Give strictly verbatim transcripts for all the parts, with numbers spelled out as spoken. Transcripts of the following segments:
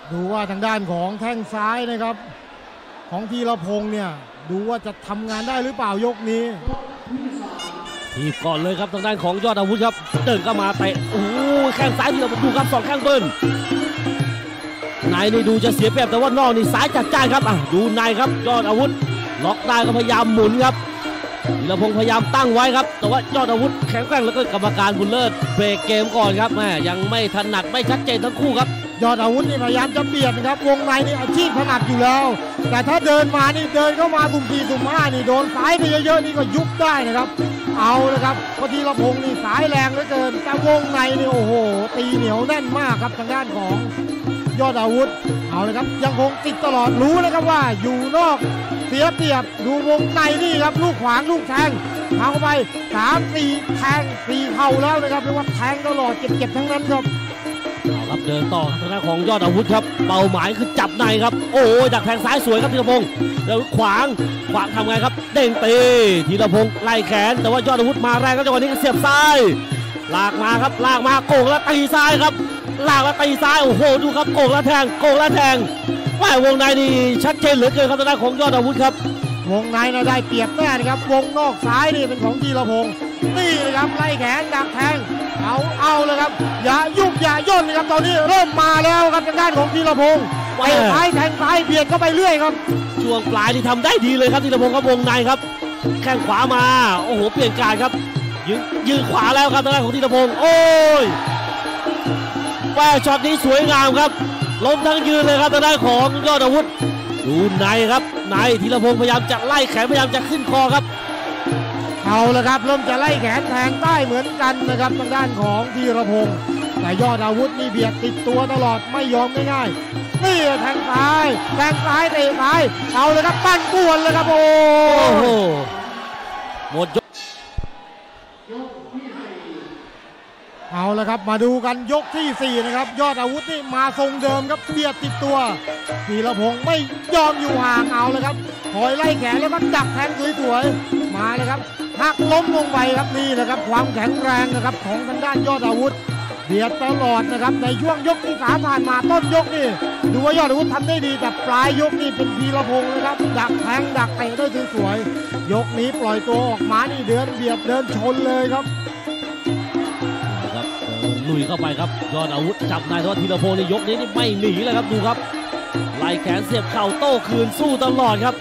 ดูว่าทางด้านของแข้งซ้ายนะครับของธีรพงษ์เนี่ยดูว่าจะทำงานได้หรือเปล่ายกนี้ทีก่อนเลยครับทางด้านของยอดอาวุธครับเดินเข้ามาเตะโอ้แข้งซ้ายที่เราดูครับสองแข้งเบิ้ลในนี่ดูจะเสียเปรียบแต่ว่านอกนี่ซ้ายจัดจ้านครับอ่ะดูในครับยอดอาวุธล็อกได้ก็พยายามหมุนครับธีรพงษ์พยายามตั้งไว้ครับแต่ว่ายอดอาวุธแข็งแกร่งแล้วก็กรรมการบุญเลิศเบรกเกมก่อนครับแม่ยังไม่ถนัดไม่ชัดเจนทั้งคู่ครับยอดอาวุธนี่พยายามจะเบียดนะครับวงในนี่อาชีพถนัดอยู่แล้วแต่ถ้าเดินมานี่เดินเข้ามาสุ่มสี่สุ่มห้านี่โดนซ้ายไปเยอะๆนี่ก็ยุบได้นะครับเอาเลยครับพอธีรพงษ์นี่สายแรงเหลือเกินแต่วงในนี่โอ้โหตีเหนียวแน่นมากครับทางด้านของยอดอาวุธเอาเลยครับยังคงติดตลอดรู้นะครับว่าอยู่นอกเสียเปรียบดูวงในนี่ครับลูกขวางลูกแทงทางเข้าไปสามสี่แทงสี่เข่าแล้วนะครับเรียกว่าแทงตลอดเจ็บๆทั้งนั้นครับเอาครับเดินต่อทางด้านของยอดอาวุธครับเป้าหมายคือจับในครับโอ้ยดักแทงซ้ายสวยครับธีรพงษ์แล้วขวางขวางทำไงครับเด้งตีธีรพงษ์ไล่แขนแต่ว่ายอดอาวุธมาแรงครับจังหวะนี้ก็เสียบซ้ายลากมาครับลากมาโก่งแล้วตีซ้ายครับลากแล้วตีซ้ายโอ้โหดูครับโก่งแล้วแทงโก่งแล้วแทงว่าวงในนี่ชัดเจนเหลือเกินครับทางด้านของยอดอาวุธครับวงในน่ะได้เปรียบแน่นะครับวงนอกซ้ายนี่เป็นของธีรพงษ์นี่นะครับไล่แขนดักแทงเอาเอาเลยครับอย่ายุ่งอย่าย่นนะครับตอนนี้เริ่มมาแล้วครับทางด้านของธีรพงษ์ไปซ้ายแทงซ้ายเบียดเข้าไปเรื่อยครับช่วงปลายที่ทำได้ดีเลยครับธีรพงษ์ครับวงในครับแข้งขวามาโอ้โหเปลี่ยนการครับยืนยืนขวาแล้วครับทางด้านของธีรพงษ์โอ้ยว่าช็อตนี้สวยงามครับล้มทั้งยืนเลยครับทางด้านของยอดอาวุธดูในครับในธีรพงษ์พยายามจะไล่แขนพยายามจะขึ้นคอครับเอาละครับเริ่มจะไล่แขนแทงใต้เหมือนกันนะครับทางด้านของธีรพงษ์แต่ยอดอาวุธนี่เบียดติดตัวตลอดไม่ยอมง่ายๆนี่แทงซ้ายแทงซ้ายเตะซ้ายเอาเลยครับปั้นป่วนเลยครับโอ้โหหมดยกเอาละครับมาดูกันยกที่สี่นะครับยอดอาวุธนี่มาทรงเดิมครับเบียดติดตัวธีรพงษ์ไม่ยอมอยู่ห่างเอาเลยครับคอยไล่แขนแล้วก็ดักแทงสวยๆมาเลยครับหักล้มลงไปครับนี่นะครับความแข็งแรงนะครับของทางด้านยอดอาวุธเบียดตลอดนะครับในช่วงยกที่สามผ่านมาต้นยกนี่ดูว่ายอดอาวุธทำได้ดีแต่ปลายยกนี่เป็นธีรพงษ์นะครับดักแทงดักเตะได้สวยๆยกนี้ปล่อยตัวออกมานี่เดินเบียดเดินชนเลยครับลุยเข้าไปครับยอดอาวุธจับนายทวัฒน์ธีรพงษ์ในยกนี้นี่ไม่หนีเลยครับดูครับไล่แขนเสียบเข่าโต้คืนสู้ตลอดครับ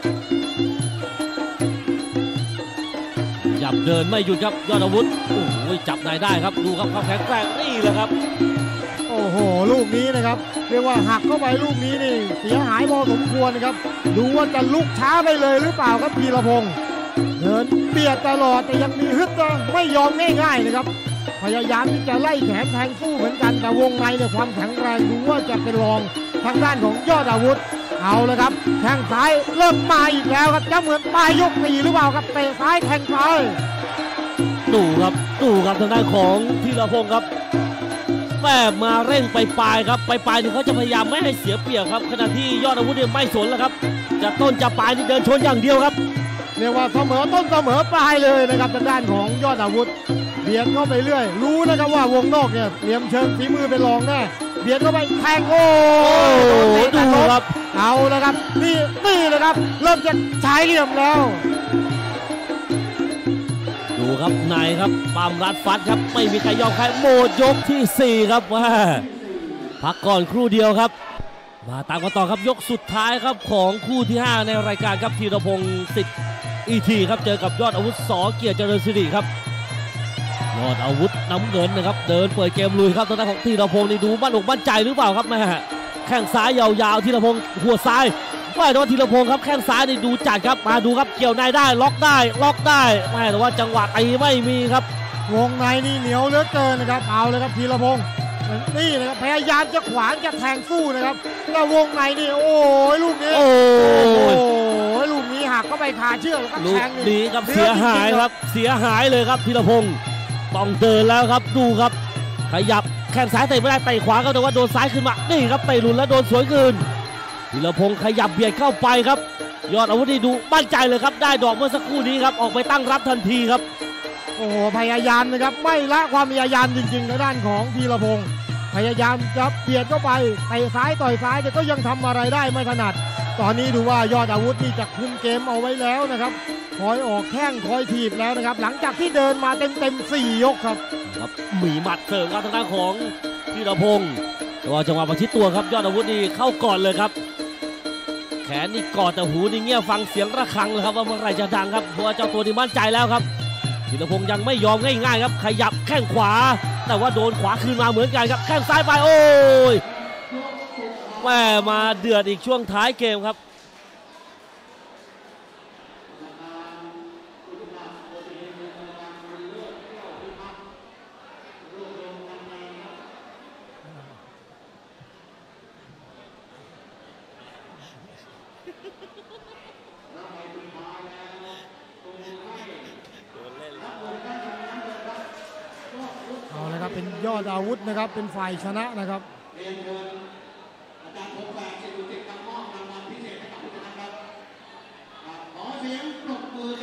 จับเดินไม่หยุดครับยอดอาวุธโอ้โหจับนายได้ครับดูครับเขาแข็งแกร่งนี่แหละครับโอ้โหลูกนี้นะครับเรียกว่าหักเข้าไปลูกนี้นี่เสียหายพอสมควรนะครับดูว่าจะลุกช้าไปเลยหรือเปล่าครับธีรพงษ์เดินเบียดตลอดแต่ยังมีฮึดนะไม่ยอมง่ายๆนะครับพยายามที่จะไล่แขนแทงสู้เหมือนกันแต่วงในเนี่ยความแข็งแรงดูว่าจะเป็นรองทางด้านของยอดอาวุธเอาเลยครับแทงซ้ายเริ่มมาอีกแล้วครับจะเหมือนปลายยกสี่หรือเปล่าครับเตะซ้ายแทงซ้ายดูครับดูครับทางด้านของธีรพงษ์ครับแม่มาเร่งไปปลายครับไปปลายนี่เขาจะพยายามไม่ให้เสียเปรียบครับขณะที่ยอดอาวุธเนี่ยไม่สนแล้วครับจะต้นจะปลายนี่เดินชนอย่างเดียวครับเรียกว่าเสมอต้นเสมอปลายเลยนะครับทางด้านของยอดอาวุธเบียดเข้าไปเรื่อยรู้นะครับว่าวงนอกเนี่ยเหลี่ยมเชิงฝีมือเป็นรองแน่เบียดเข้าไปแทงโอ้ดูครับเอาแล้วครับนี่นี่เลยครับเริ่มจะใช้เหลี่ยมแล้วดูครับนายครับปั๊มรัดฟัดครับไม่มีใครยอมใครหมดยกที่สี่ครับว่าพักก่อนครู่เดียวครับมาตามกันต่อครับยกสุดท้ายครับของคู่ที่ห้าในรายการครับธีรพงษ์สิทธิ์อีทีครับเจอกับยอดอาวุธส.เกียรติเจริญสิริครับยอดอาวุธน้ำเงินนะครับเดินเปิดเกมลุยครับตอนนั้นของธีรพงษ์นี่ดูมั่นอกมั่นใจหรือเปล่าครับแม่แข้งซ้ายยาวๆธีรพงษ์หัวซ้ายว่าแต่ว่าธีรพงษ์ครับแข้งซ้ายนี่ดูจัดครับมาดูครับเกี่ยวในได้ล็อกได้ล็อกได้ไม่แต่ว่าจังหวะตีไม่มีครับวงในนี่เหนียวเหลือเกินนะครับเอาเลยครับธีรพงษ์นี่นะครับพยายามจะขวางจะแทงสู้นะครับแต่วงในนี่โอ้ยลูกนี้โอ้ยลูกนี้หักเข้าไปคาเชือกแล้วก็แทงนี่ครับเสียหายครับเสียหายเลยครับธีรพงษ์ต้องเดินแล้วครับดูครับขยับแข้งซ้ายเตะไม่ได้เตะขวาก็แต่ว่าโดนซ้ายขึ้นมานี่ครับเตะหลุนแล้วโดนสวยคืนธีรพงษ์ขยับเบียดเข้าไปครับยอดอาวุธนี่ดูมั่นใจเลยครับได้ดอกเมื่อสักครู่นี้ครับออกไปตั้งรับทันทีครับโอ้โหพยายามนะครับไม่ละความพยายามจริงๆในด้านของธีรพงษ์พยายามจะเบียดเข้าไปเตะซ้ายต่อยซ้ายแต่ก็ยังทำอะไรได้ไม่ถนัดตอนนี้ดูว่ายอดอาวุธนี่จะคุมเกมเอาไว้แล้วนะครับคอยออกแข้งคอยถีบแล้วนะครับหลังจากที่เดินมาเต็มเต็มสี่ยกครับครับมีหมัดเสริมครับทางด้านของธีรพงศ์แต่ว่าจังหวะประชิดตัวครับยอดอาวุธนี่เข้าก่อนเลยครับแขนนี่กอดแต่หูนี่เงี่ยฟังเสียงระฆังเลยครับว่าเมื่อไหร่จะดังครับเพราะว่าเจ้าตัวนี่มั่นใจแล้วครับธีรพงศ์ยังไม่ยอมง่ายๆครับขยับแข้งขวาแต่ว่าโดนขวาคืนมาเหมือนกันครับแข้งซ้ายไปโอ้ยแม่มาเดือดอีกช่วงท้ายเกมครับเอาเลยครับเป็นยอดอาวุธนะครับเป็นฝ่ายชนะนะครับ